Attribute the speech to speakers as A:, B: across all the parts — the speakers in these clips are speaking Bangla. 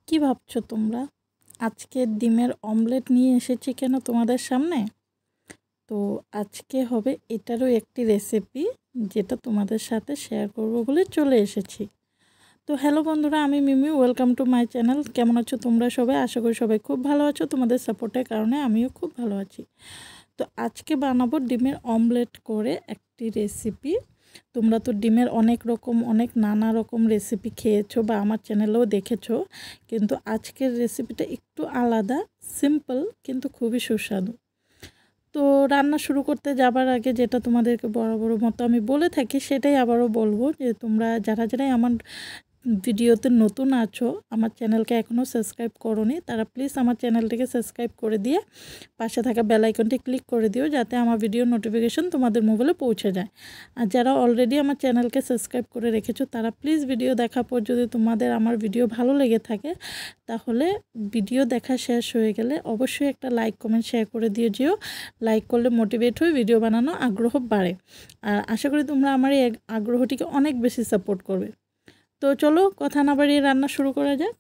A: কি ভাবছো তোমরা? আজকে ডিমের অমলেট নিয়ে এসেছি কেন তোমাদের সামনে? তো আজকে হবে এটারও একটি রেসিপি, যেটা তোমাদের সাথে শেয়ার করব বলে চলে এসেছি। তো হ্যালো বন্ধুরা, আমি Mimi, welcome to my channel. কেমন আছো তোমরা সবাই? আশা করি সবাই খুব ভালো আছো। তোমাদের সাপোর্টের কারণে আমিও খুব ভালো আছি। তো আজকে বানাবো ডিমের অমলেট করে একটি রেসিপি। তোমরা তো ডিমের অনেক নানা রকম রেসিপি খেয়েছো বা আমার চ্যানেলেও দেখেছো, কিন্তু আজকের রেসিপিটা একটু আলাদা, সিম্পল কিন্তু খুবই সুস্বাদু। তো রান্না শুরু করতে যাবার আগে যেটা তোমাদেরকে বরাবর মতো আমি বলে থাকি, সেটাই আবারও বলবো যে তোমরা যারাই আমার ভিডিওতে নতুন আছো, আমার চ্যানেলকে এখনও সাবস্ক্রাইব করোনি, তারা প্লিজ আমার চ্যানেলটিকে সাবস্ক্রাইব করে দিয়ে পাশে থাকা বেল আইকনটি ক্লিক করে দিও, যাতে আমার ভিডিও নোটিফিকেশন তোমাদের মোবাইলে পৌঁছে যায়। আর যারা অলরেডি আমার চ্যানেলকে সাবস্ক্রাইব করে রেখেছো, তারা প্লিজ ভিডিও দেখার পর যদি তোমাদের আমার ভিডিও ভালো লেগে থাকে, তাহলে ভিডিও দেখা শেষ হয়ে গেলে অবশ্যই একটা লাইক, কমেন্ট, শেয়ার করে দিয়ে যেও। লাইক করলে মোটিভেট হয়ে ভিডিও বানানো আগ্রহ বাড়ে। আর আশা করি তোমরা আমার এই আগ্রহটিকে অনেক বেশি সাপোর্ট করবে। তো চলো কথা না বাড়িয়ে রান্না শুরু করা যাক।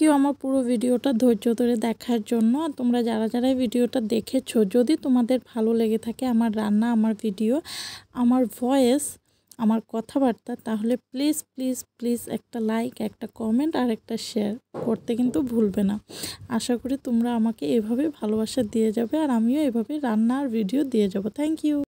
A: ইউ আমার পুরো ভিডিওটা ধৈর্য ধরে দেখার জন্য। আর তোমরা যারা যারা ভিডিওটা দেখেছো, যদি তোমাদের ভালো লেগে থাকে আমার রান্না, আমার ভিডিও, আমার ভয়েস, আমার কথাবার্তা, তাহলে প্লিজ প্লিজ প্লিজ একটা লাইক, একটা কমেন্ট আর একটা শেয়ার করতে কিন্তু ভুলবে না। আশা করি তোমরা আমাকে এভাবে ভালোবাসা দিয়ে যাবে আর আমিও এভাবে রান্না আর ভিডিও দিয়ে যাব। Thank you.